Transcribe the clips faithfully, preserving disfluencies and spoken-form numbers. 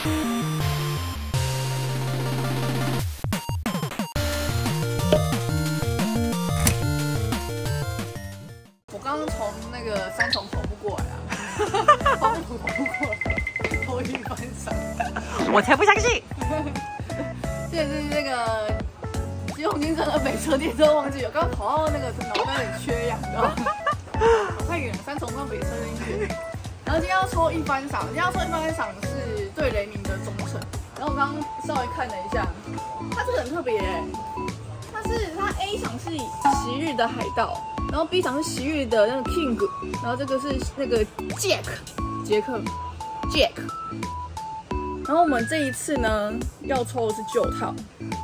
我刚刚从那个三重跑步过来啊，跑步跑步过来，头晕翻山。 我才不相信！ 这是那个基隆金城的北车电车，忘记了，刚刚跑到那个脑袋有点缺氧，你知道吗？跑太远了，三重到北车进去。然后今天要抽一番赏，今天要抽一番赏是对雷鸣的忠诚。然后我刚刚稍微看了一下，它这个很特别、欸，它是它 A 赏是昔日的海盗，然后 B 赏是昔日的那个 King， 然后这个是那个 Jack 杰克 Jack。然后我们这一次呢要抽的是旧套，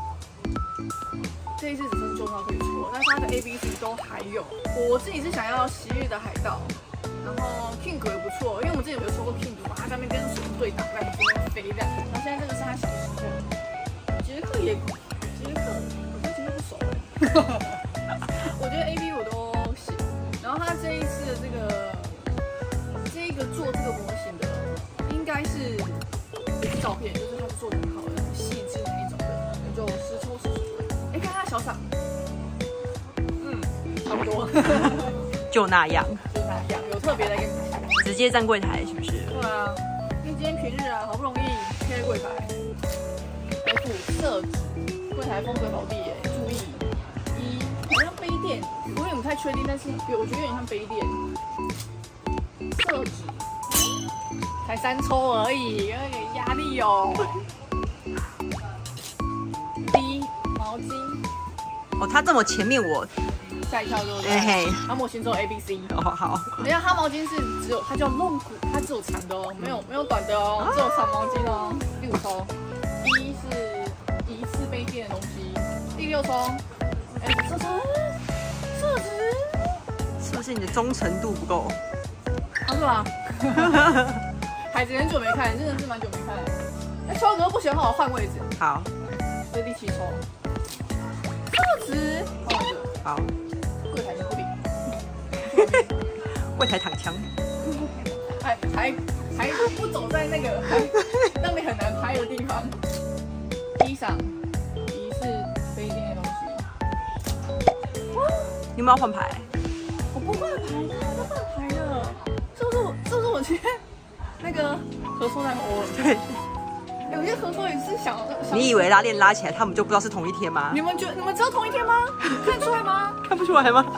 这一次只剩旧套可以抽，但是它的 A、B、C 都还有。我自己是想要昔日的海盗。然后 King 也不错，因为我们之前有抽过 King 嘛，它下面跟水对打，在这边飞的。然后现在这个是它小时候，杰克也，杰克，我跟杰克不熟哎。我觉得 A、B 我都行。然后它这一次的这个，这一个做这个模型的，应该是也是照片，就是它是做的很好的，很细致那一种的，就实抽实出。哎，看它小赏，嗯，差不多， 就那样。 有特别的跟你讲， 直接站柜台是不是？ 对啊，因为今天平日啊，好不容易开柜台，回复设置柜台风格宝地耶，注意一好像杯垫，我有点不太确定，但是我觉得有点像杯垫。设置才三抽而已，有点压力哦。D 毛巾， 哦，它这么前面我。 吓一跳对不对？ 嘿， 它模型只有 A、B、C。 哦好。 等一下，它毛巾是只有它叫弄骨，它只有长的哦，没有没有短的哦，只有长毛巾哦。第五抽，一是一次杯垫的东西。第六抽，哎，设置设置， 是不是你的忠诚度不够？ 啊是吗？海子很久没看，真的是蛮久没看。哎，抽哥不喜欢的话，我换位置。 好。 这是第七抽，设置，换位置。 好。 柜台不理， 柜台躺枪， 还还还不走在那个还那边很难拍的地方。衣裳疑似飞天的东西， 你有没有换牌？ 我不换牌的，都换牌了。是不是我？是不是我今天那个合作太欧了？ 对。 哎，我觉得合作也是想， 你以为拉链拉起来，他们就不知道是同一天吗？ 你们觉你们知道同一天吗？看出来吗？ 看不出来吗？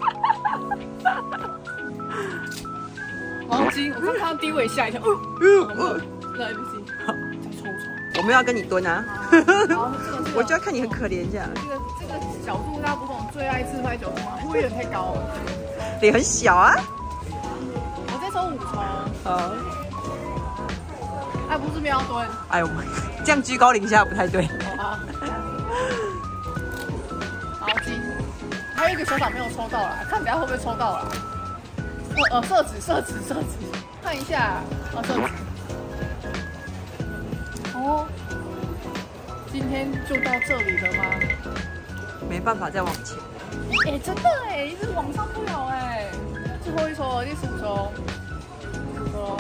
毛巾，我刚看到第一位吓一跳，哦，嗯，那 A B C， 好，再抽抽。 我们要跟你蹲啊！ 好，这个我就要看你很可怜这样。 这个这个角度，大家不是我最爱自拍角度吗？会不会有点太高了？ 脸很小啊。 我再抽五抽。 好。 哎，不是瞄蹲。 哎呦，这样居高临下不太对。 好。毛巾，还有一个小赏没有抽到啦，看等下会不会抽到啦。呃，设置设置设置，看一下啊，设置。哦，今天就到这里了吗？ 没办法再往前。 哎、欸，真的哎，一直往上不了哎。最后一抽，第十五抽，十五抽。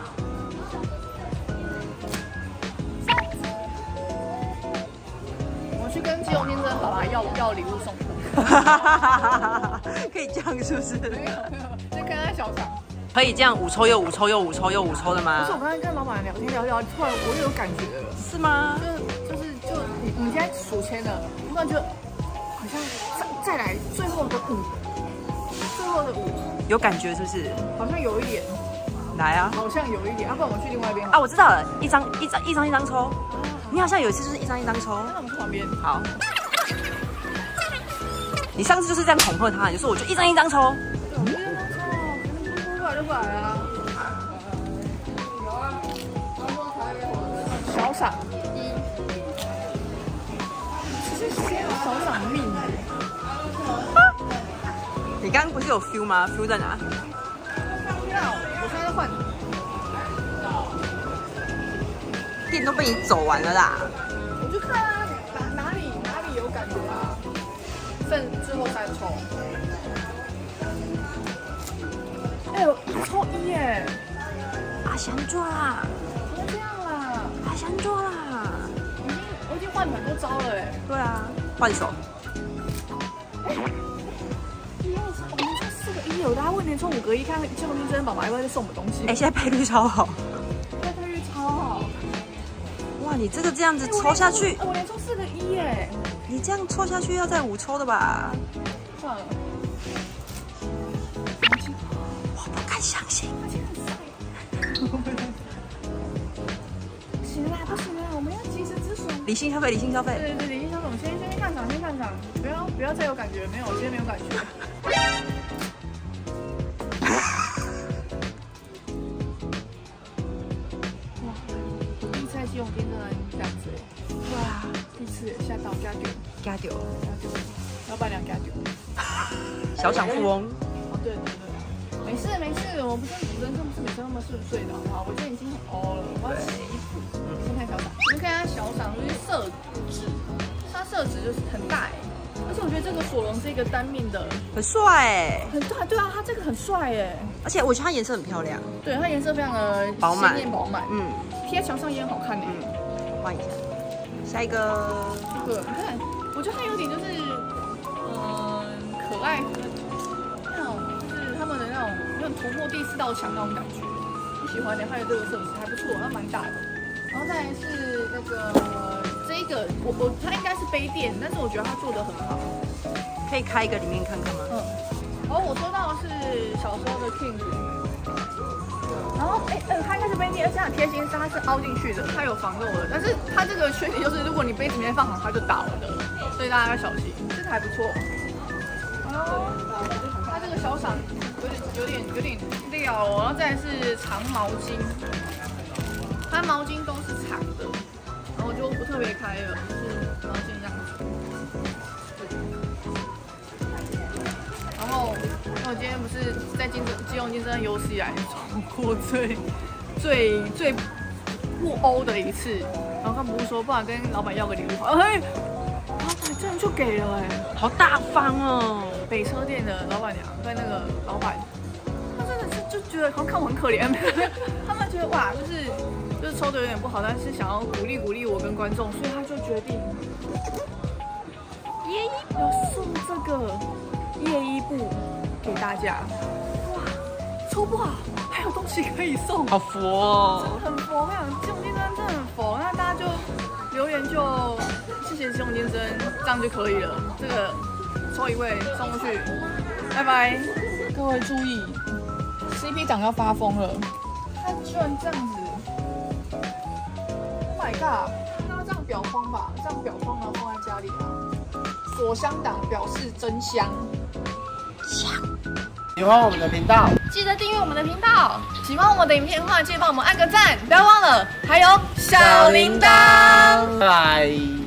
我们去跟基隆天真爸爸要要礼物送他。 可以这样是不是？ 没有没有，先看他小赏。 可以这样五抽又五抽又五抽又五抽的吗？ 不是，我刚才跟老板聊天聊聊，突然我又有感觉了。 是吗？ 就是就是就你我们现在数签了，突然觉得好像再再来最后的五，最后的五有感觉是不是？ 好像有一点。 来啊！ 好像有一点，要、啊、不然我们去另外一边。 啊，我知道了，一张一张一张一张抽。你好像有一次就是一张一张抽。 那我们去旁边。 好。你上次就是这样恐吓他，你说我就一张一张抽。 对，我们一张一张抽，可能不来就不来啊。有啊，小赏一，这是谁有小赏命？ 你刚刚不是有 feel 吗 ？feel 在哪？ 我现在在换。 店都被你走完了啦。 我就看啊，哪哪里哪里有感觉啊？剩最后三抽。哎呦，抽一耶！ 阿翔抓， 怎么这样啦？ 阿换很多招了哎。 对啊，换手。 哎，我们才四个一，有大家问年抽五个一，看结果真宝宝要不要再送我们东西？ 哎，现在赔率超好， 现在赔率超好。 哇，你这个这样子抽下去， 我连抽四个一耶！ 你这样抽下去要再五抽的吧？ 算了。 我不敢相信。 不行啦，不行啦，我们要及时止损。 理性消费，理性消费。 对对对，理性消费，我们先先看场，先看场，不要不要再有感觉，没有，我今天没有感觉。哇，第一次在基隆店真的这样子，哇，第一次吓到加丢， 加丢， 加丢，老板娘加丢， 小厂富翁。 哦，对对对。没事没事，我不是人生不是每次那么顺遂的，好不好？我今天已经很欧了，我要洗衣服。先看小赏，你们看它小赏就是色纸，它色纸就是很大哎，而且我觉得这个索隆是一个单面的， 很帅哎， 很大，对啊，它这个很帅哎， 而且我觉得它颜色很漂亮， 对，它颜色非常的饱满鲜艳饱满，嗯，贴在墙上也很好看哎。 嗯，换一下，下一个， 这个你看，我觉得它有点就是，嗯，可爱。有点突破第四道墙那种感觉，我喜欢的。还有这个设计还不错，它蛮大的。然后再来是那个这个，我我它应该是杯垫，但是我觉得它做的很好。 可以开一个里面看看吗？嗯。 然后我收到的是小时候的 King， 然后哎呃它应该是杯垫，而且很贴心，是它是凹进去的，它有防漏的。但是它这个缺点就是，如果你杯子里面放好，它就倒了，所以大家要小心。这个还不错。哦，它这个小伞。有点有点有点料哦，然后再来是长毛巾，它毛巾都是长的，然后就不特别开了，就是毛巾这样子。然后，那我今天不是在金基隆金针有史以来闯过最最最不欧的一次，然后他不是说，不然跟老板要个礼物，哎，老板真的就给了哎， 好大方哦。 北车店的老板娘跟那个老板。就觉得好像看我很可怜，他们觉得哇，就是就是抽的有点不好，但是想要鼓励鼓励我跟观众，所以他就决定夜衣要送这个夜衣布给大家。哇，抽不好还有东西可以送， 好佛哦， 真的很佛。我跟你讲，基隆金针真的很佛，那大家就留言就谢谢基隆金针，这样就可以了。这个抽一位送过去，拜拜，各位注意。C P 党要发疯了，他居然这样子 ！Oh my god！ 那要这样裱框吧，这样裱框然后放在家里啊。锁香党表示真香，香！ 喜欢我们的频道， 记得订阅我们的频道。喜欢我们的影片的话，记得帮我们按个赞，不要忘了还有小铃铛。 拜拜。